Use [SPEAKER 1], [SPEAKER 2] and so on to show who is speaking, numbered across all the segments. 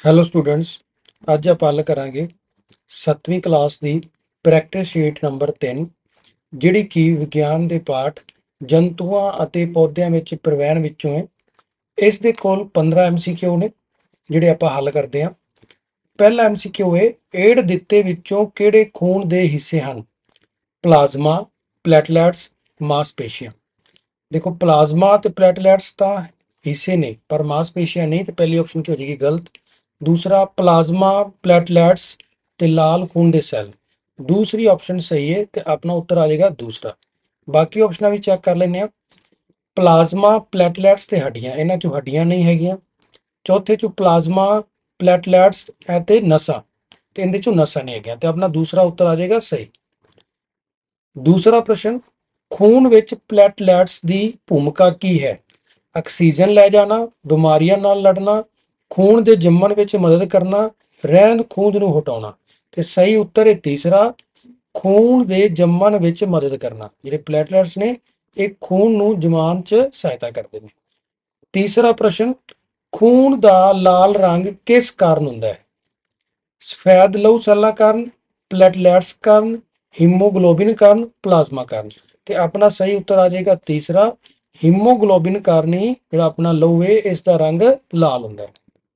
[SPEAKER 1] Hello students, ਅੱਜ ਆਪਾਂ ਹੱਲ ਕਰਾਂਗੇ 7ਵੀਂ ਕਲਾਸ ਦੀ ਪ੍ਰੈਕਟਿਸ ਸ਼ੀਟ ਨੰਬਰ 3, ਜਿਹੜੀ ਕਿ ਵਿਗਿਆਨ ਦੇ ਪਾਠ ਜੰਤੂਆਂ ਅਤੇ ਪੌਦਿਆਂ ਵਿੱਚ ਪ੍ਰਵੈਣ ਵਿੱਚੋਂ ਹੈ। ਇਸ ਦੇ ਕੋਲ 15 MCQ ਨੇ ਜਿਹੜੇ ਆਪਾਂ ਹੱਲ ਕਰਦੇ ਹਾਂ। ਪਹਿਲਾ MCQ ਹੈ, ਏਡ ਦਿੱਤੇ ਵਿੱਚੋਂ ਕਿਹੜੇ ਖੂਨ ਦੇ ਹਿੱਸੇ ਹਨ? ਪਲਾਜ਼ਮਾ, ਪਲੇਟਲੈਟਸ, ਮਾਸਪੇਸ਼ੀਆਂ। ਦੇਖੋ, ਪਲਾਜ਼ਮਾ ਤੇ ਪਲੇਟਲੈਟਸ ਤਾਂ ਹਿੱਸੇ ਨੇ ਪਰ ਮਾਸਪੇਸ਼ੀਆਂ ਨਹੀਂ, ਤੇ ਪਹਿਲੀ ਆਪਸ਼ਨ ਕੀ ਹੋ ਜਾਏਗੀ? ਗਲਤ। दूसरा प्लाज्मा, प्लेटलेट्स ते लाल खून दे सैल। दूसरी ऑप्शन सही है, तो अपना उत्तर आ जाएगा दूसरा। बाकी ऑप्शन भी चेक कर लेने। प्लाज्मा, प्लेटलेट्स ते हड्डियां, इन्हां चों हड्डियां नहीं हैगियां। चौथे चो प्लाज्मा, प्लेटलेट्स ते नसां, ते इहदे चों नसां नहीं हैगियां, ते अपना दूसरा उत्तर आ जाएगा सही। दूसरा प्रश्न, खून विच प्लेटलेट्स दी भूमिका की है? ऑक्सीजन लै जाना, बीमारियां नाल लड़ना, खून ਦੇ ਜੰਮਣ ਵਿੱਚ ਮਦਦ ਕਰਨਾ, ਰਹਿੰਦ ਖੂੰਹਦ ਨੂੰ ਹਟਾਉਣਾ। ਤੇ ਸਹੀ ਉੱਤਰ ਹੈ ਤੀਸਰਾ, ਖੂਨ ਦੇ ਜੰਮਣ ਵਿੱਚ ਮਦਦ ਕਰਨਾ। ਜਿਹੜੇ ਪਲੇਟਲੈਟਸ ਨੇ ਇਹ ਖੂਨ ਨੂੰ ਜਮਾਉਣ 'ਚ ਸਹਾਇਤਾ ਕਰਦੇ ਨੇ। ਤੀਸਰਾ ਪ੍ਰਸ਼ਨ, ਖੂਨ ਦਾ ਲਾਲ ਰੰਗ ਕਿਸ ਕਾਰਨ ਹੁੰਦਾ ਹੈ? ਸਫੈਦ ਲਹੂ ਸੈੱਲਾਂ ਕਾਰਨ, ਪਲੇਟਲੈਟਸ ਕਾਰਨ, ਹੀਮੋਗਲੋबिन ਕਾਰਨ, ਪਲਾਜ਼ਮਾ ਕਾਰਨ। ਤੇ ਆਪਣਾ ਸਹੀ ਉੱਤਰ ਆ ਜਾਏਗਾ ਤੀਸਰਾ, ਹੀਮੋਗਲੋबिन ਕਾਰਨ ਹੀ ਜਿਹੜਾ ਆਪਣਾ ਲਹੂ ਹੈ ਇਸ ਦਾ ਰੰਗ ਲਾਲ ਹੁੰਦਾ ਹੈ।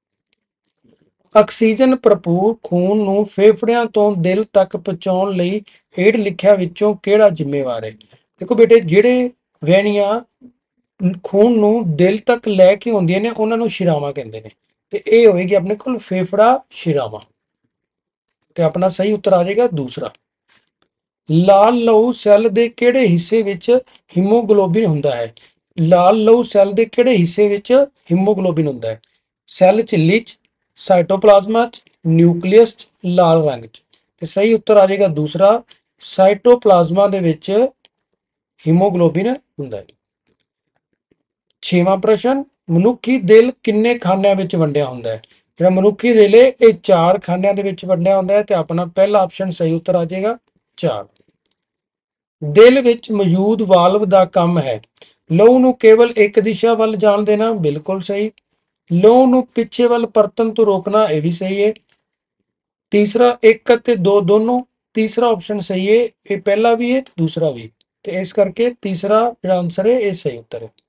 [SPEAKER 1] ਆਕਸੀਜਨ ਭਰਪੂਰ ਖੂਨ ਨੂੰ ਫੇਫੜਿਆਂ ਤੋਂ ਦਿਲ ਤੱਕ ਪਹੁੰਚਾਉਣ ਲਈ ਹੇਠ ਲਿਖਿਆਂ ਵਿੱਚੋਂ ਕਿਹੜਾ ਜ਼ਿੰਮੇਵਾਰ ਹੈ? ਦੇਖੋ ਬੇਟੇ, ਜਿਹੜੇ ਵਹਿਣੀਆਂ ਖੂਨ ਨੂੰ ਦਿਲ ਤੱਕ ਲੈ ਕੇ ਆਉਂਦੀਆਂ ਨੇ ਉਹਨਾਂ ਨੂੰ ਸ਼ਿਰਾਵਾਂ ਕਹਿੰਦੇ ਨੇ, ਤੇ ਇਹ ਹੋਏਗੀ ਆਪਣੇ ਕੋਲ ਫੇਫੜਾ ਸ਼ਿਰਾਵਾਂ। ਤੇ ਆਪਣਾ ਸਹੀ ਉੱਤਰ ਆ ਜਾਏਗਾ ਦੂਸਰਾ। ਲਾਲ ਲਹੂ ਸੈੱਲ ਦੇ ਕਿਹੜੇ ਹਿੱਸੇ ਵਿੱਚ ਹੀਮੋਗਲੋबिन ਹੁੰਦਾ ਹੈ? ਲਾਲ ਲਹੂ ਸੈੱਲ ਦੇ ਕਿਹੜੇ ਹਿੱਸੇ ਵਿੱਚ ਹੀਮੋਗਲੋबिन ਹੁੰਦਾ ਹੈ? ਸੈੱਲ ਝਿੱਲੀ 'ਚ, ਸਾਈਟੋਪਲਾਜ਼ਮਾ 'ਚ, ਨਿਊਕਲੀਅਸ 'ਚ, ਲਾਲ ਰੰਗ 'ਚ। ਤੇ ਸਹੀ ਉੱਤਰ ਆ ਜਾਏਗਾ ਦੂਸਰਾ, ਸਾਈਟੋਪਲਾਜ਼ਮਾ ਦੇ ਵਿੱਚ ਹੀਮੋਗਲੋबिन ਹੁੰਦਾ ਹੈ। ਛੇਵਾਂ ਪ੍ਰਸ਼ਨ, ਮਨੁੱਖੀ ਦਿਲ ਕਿੰਨੇ ਖਾਨਿਆਂ ਵਿੱਚ ਵੰਡਿਆ ਹੁੰਦਾ ਹੈ? ਜਿਹੜਾ ਮਨੁੱਖੀ ਦਿਲ ਹੈ ਇਹ 4 ਖਾਨਿਆਂ ਦੇ ਵਿੱਚ ਵੰਡਿਆ ਹੁੰਦਾ ਹੈ, ਤੇ ਆਪਣਾ ਪਹਿਲਾ ਆਪਸ਼ਨ ਸਹੀ ਉੱਤਰ ਆ ਜਾਏਗਾ 4। ਦਿਲ ਵਿੱਚ ਮੌਜੂਦ ਵਾਲਵ ਦਾ ਕੰਮ ਹੈ ਲਹੂ ਨੂੰ ਕੇਵਲ ਇੱਕ ਦਿਸ਼ਾ ਵੱਲ ਜਾਣ ਦੇਣਾ, ਬਿਲਕੁਲ ਸਹੀ। ਲਹੂ ਨੂੰ ਪਿੱਛੇ ਵੱਲ ਪਰਤਣ ਤੋਂ ਰੋਕਣਾ, ਇਹ ਵੀ ਸਹੀ ਹੈ। ਤੀਸਰਾ, 1 ਅਤੇ 2 ਦੋਨੋਂ, ਤੀਸਰਾ ਆਪਸ਼ਨ ਸਹੀ ਹੈ। ਇਹ ਪਹਿਲਾ ਵੀ ਹੈ ਤੇ ਦੂਸਰਾ ਵੀ, ਤੇ ਇਸ ਕਰਕੇ ਤੀਸਰਾ ਜਿਹੜਾ ਆਨਸਰ ਹੈ ਇਹ ਸਹੀ ਉੱਤਰ ਹੈ।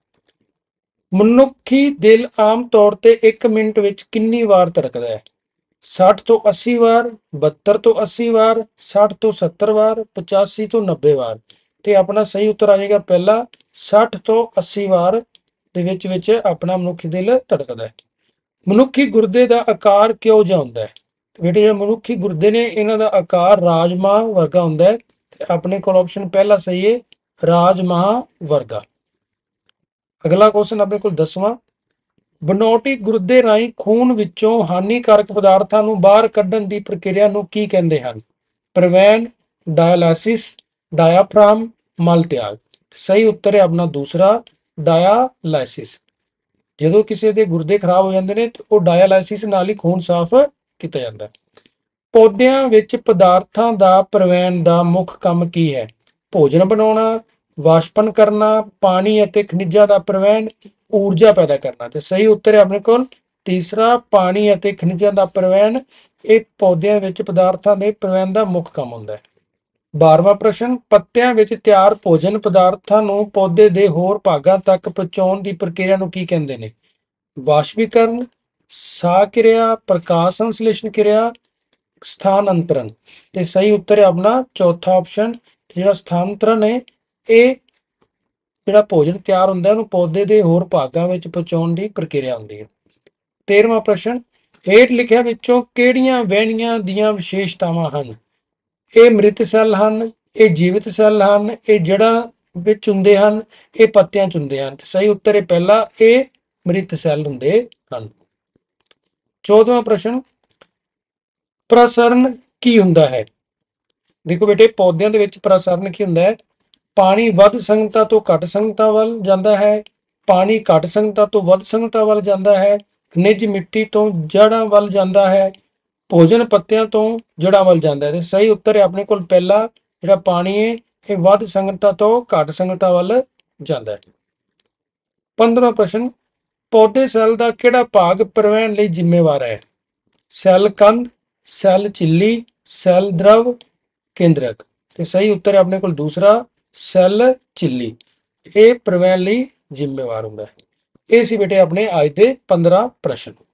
[SPEAKER 1] ਮਨੁੱਖੀ ਦਿਲ ਆਮ ਤੌਰ ਤੇ 1 ਮਿੰਟ ਵਿੱਚ ਕਿੰਨੀ ਵਾਰ ਧੜਕਦਾ ਹੈ? 60 ਤੋਂ 80 ਵਾਰ, 72 ਤੋਂ 80 ਵਾਰ, 60 ਤੋਂ 70 ਵਾਰ, 85 ਤੋਂ 90 ਵਾਰ। ਤੇ ਆਪਣਾ ਸਹੀ ਉੱਤਰ ਆ ਜਾਏਗਾ ਪਹਿਲਾ, 60 ਤੋਂ 80 ਵਾਰ ਦੇ ਵਿੱਚ ਆਪਣਾ ਮਨੁੱਖੀ ਦਿਲ ਧੜਕਦਾ ਹੈ। ਮਨੁੱਖੀ ਗੁਰਦੇ ਦਾ ਆਕਾਰ ਕਿਹੋ ਜਿਹਾ ਹੁੰਦਾ ਹੈ? ਬੇਟੇ, ਜਿਹੜੇ ਮਨੁੱਖੀ ਗੁਰਦੇ ਨੇ ਇਹਨਾਂ ਦਾ ਆਕਾਰ ਰਾਜਮਾਂਹ ਵਰਗਾ ਹੁੰਦਾ ਹੈ, ਤੇ ਆਪਣੇ ਕੋਲ ਆਪਸ਼ਨ ਪਹਿਲਾ ਸਹੀ ਹੈ, ਰਾਜਮਾਂਹ ਵਰਗਾ। ਅਗਲਾ ਕੁਐਸਚਨ ਆਪਣੇ ਕੋਲ 10ਵਾਂ, ਬਨੌਟੀ ਗੁਰਦੇ ਰਾਹੀਂ ਖੂਨ ਵਿੱਚੋਂ ਹਾਨੀਕਾਰਕ ਪਦਾਰਥਾਂ ਨੂੰ ਬਾਹਰ ਕੱਢਣ ਦੀ ਪ੍ਰਕਿਰਿਆ ਨੂੰ ਕੀ ਕਹਿੰਦੇ ਹਨ? ਪ੍ਰਵੈਣ, ਡਾਇਲਾਇਸਿਸ, ਡਾਇਆਫ੍ਰਾਮ, ਮਲ ਤਿਆਗ। ਸਹੀ ਉੱਤਰ ਹੈ ਆਪਣਾ ਦੂਸਰਾ, ਡਾਇਆਲਾਇਸਿਸ। ਜਦੋਂ ਕਿਸੇ ਦੇ ਗੁਰਦੇ ਖਰਾਬ ਹੋ ਜਾਂਦੇ ਨੇ ਤੇ ਉਹ ਡਾਇਆਲਾਇਸਿਸ ਨਾਲ ਹੀ ਖੂਨ ਸਾਫ਼ ਕੀਤਾ ਜਾਂਦਾ ਹੈ। ਪੌਦਿਆਂ ਵਿੱਚ ਪਦਾਰਥਾਂ ਦਾ ਪ੍ਰਵੈਣ ਦਾ ਮੁੱਖ ਕੰਮ ਕੀ ਹੈ? ਭੋਜਨ ਬਣਾਉਣਾ, ਵਾਸ਼ਪਨ ਕਰਨਾ, ਪਾਣੀ ਅਤੇ ਖਣਿਜਾਂ ਦਾ ਪ੍ਰਵੈਣ, ਊਰਜਾ ਪੈਦਾ ਕਰਨਾ। ਤੇ ਸਹੀ ਉੱਤਰ ਹੈ ਆਪਣੇ ਕੋਲ ਤੀਸਰਾ, ਪਾਣੀ ਅਤੇ ਖਣਿਜਾਂ ਦਾ ਪ੍ਰਵੈਣ। ਇਹ ਪੌਦਿਆਂ ਵਿੱਚ ਪਦਾਰਥਾਂ ਦੇ ਪ੍ਰਵੈਣ ਦਾ ਮੁੱਖ ਕੰਮ ਹੁੰਦਾ ਹੈ। 12ਵਾਂ ਪ੍ਰਸ਼ਨ, ਪੱਤਿਆਂ ਵਿੱਚ ਤਿਆਰ ਭੋਜਨ ਪਦਾਰਥਾਂ ਨੂੰ ਪੌਦੇ ਦੇ ਹੋਰ ਭਾਗਾਂ ਤੱਕ ਪਹੁੰਚਾਉਣ ਦੀ ਪ੍ਰਕਿਰਿਆ ਨੂੰ ਕੀ ਕਹਿੰਦੇ ਨੇ? ਵਾਸ਼ਪੀਕਰਨ, ਸਾਹ ਕਿਰਿਆ, ਪ੍ਰਕਾਸ਼ ਸੰਸਲੇਸ਼ਣ ਕਿਰਿਆ, ਸਥਾਨਾਂਤਰਨ। ਤੇ ਸਹੀ ਉੱਤਰ ਹੈ ਆਪਣਾ ਚੌਥਾ ਆਪਸ਼ਨ। ਜਿਹੜਾ ਸਥਾਨਾਂਤਰਨ ਹੈ ਇਹ ਜਿਹੜਾ ਭੋਜਨ ਤਿਆਰ ਹੁੰਦਾ ਉਹਨੂੰ ਪੌਦੇ ਦੇ ਹੋਰ ਭਾਗਾਂ ਵਿੱਚ ਪਹੁੰਚਾਉਣ ਦੀ ਪ੍ਰਕਿਰਿਆ ਹੁੰਦੀ ਹੈ। 13ਵਾਂ ਪ੍ਰਸ਼ਨ, ਹੇਠ ਲਿਖਿਆਂ ਵਿੱਚੋਂ ਕਿਹੜੀਆਂ ਵਹਿਣੀਆਂ ਦੀਆਂ ਵਿਸ਼ੇਸ਼ਤਾਵਾਂ ਹਨ? ਇਹ ਮ੍ਰਿਤ ਸੈੱਲ ਹਨ, ਇਹ ਜੀਵਿਤ ਸੈੱਲ ਹਨ, ਇਹ ਜੜ੍ਹਾਂ ਵਿੱਚ ਹੁੰਦੇ ਹਨ, ਇਹ ਪੱਤਿਆਂ 'ਚ ਹੁੰਦੇ ਹਨ। ਸਹੀ ਉੱਤਰ ਹੈ ਪਹਿਲਾ, ਇਹ ਮ੍ਰਿਤ ਸੈੱਲ ਹੁੰਦੇ ਹਨ। 14ਵਾਂ ਪ੍ਰਸ਼ਨ, ਪ੍ਰਸਰਣ ਕੀ ਹੁੰਦਾ ਹੈ? ਦੇਖੋ ਬੇਟੇ, ਪੌਦਿਆਂ ਦੇ ਵਿੱਚ ਪ੍ਰਸਰਣ ਕੀ ਹੁੰਦਾ ਹੈ? ਪਾਣੀ ਵੱਧ ਸੰਘਣਤਾ ਤੋਂ ਘੱਟ ਸੰਘਣਤਾ ਵੱਲ ਜਾਂਦਾ ਹੈ, ਪਾਣੀ ਘੱਟ ਸੰਘਣਤਾ ਤੋਂ ਵੱਧ ਸੰਘਣਤਾ ਵੱਲ ਜਾਂਦਾ ਹੈ, ਖਣਿਜ ਮਿੱਟੀ ਤੋਂ ਜੜ੍ਹਾਂ ਵੱਲ ਜਾਂਦਾ ਹੈ, ਭੋਜਨ ਪੱਤਿਆਂ ਤੋਂ ਜੜ੍ਹਾਂ ਵੱਲ ਜਾਂਦਾ ਹੈ। ਤੇ ਸਹੀ ਉੱਤਰ ਹੈ ਆਪਣੇ ਕੋਲ ਪਹਿਲਾ, ਜਿਹੜਾ ਪਾਣੀ ਹੈ ਇਹ ਵੱਧ ਸੰਘਣਤਾ ਤੋਂ ਘੱਟ ਸੰਘਣਤਾ ਵੱਲ ਜਾਂਦਾ ਹੈ। 15ਵਾਂ ਪ੍ਰਸ਼ਨ, ਪੌਦੇ ਸੈੱਲ ਦਾ ਕਿਹੜਾ ਭਾਗ ਪ੍ਰਵੈਣ ਲਈ ਜ਼ਿੰਮੇਵਾਰ ਹੈ? ਸੈੱਲ ਕੰਧ, ਸੈੱਲ ਝਿੱਲੀ, ਸੈੱਲ द्रव, ਕੇਂਦਰਕ। ਤੇ ਸਹੀ ਉੱਤਰ ਹੈ ਆਪਣੇ ਕੋਲ ਦੂਸਰਾ ਸੈੱਲ ਝਿੱਲੀ। ਇਹ ਪ੍ਰਵਾਹ ਲਈ ਜ਼ਿੰਮੇਵਾਰ ਹੁੰਦਾ ਹੈ। ਇਹ ਸੀ ਬੇਟੇ ਆਪਣੇ ਅੱਜ ਦੇ 15 ਪ੍ਰਸ਼ਨ।